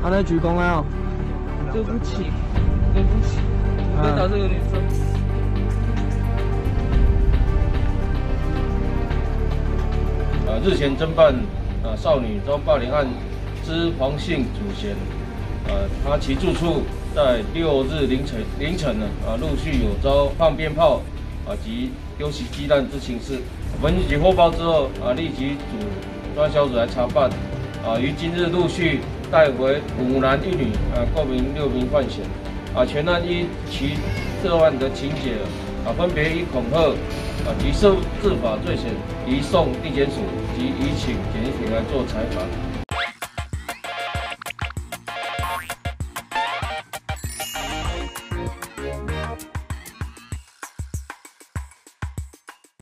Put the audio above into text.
他在鞠躬啊！ 对不起，对不起，我会打这个女生。 日前侦办少女遭霸凌案之黄姓主嫌，他其住处在6日凌晨陆续有遭放鞭炮及丢弃鸡蛋之情事。我们接获报之后立即组专案小组来查办，于今日陆续带回5男1女共名6名犯嫌，全案依其涉案的情节分别以恐吓及涉制法罪嫌移送地检署及移请检察庭来做裁罚。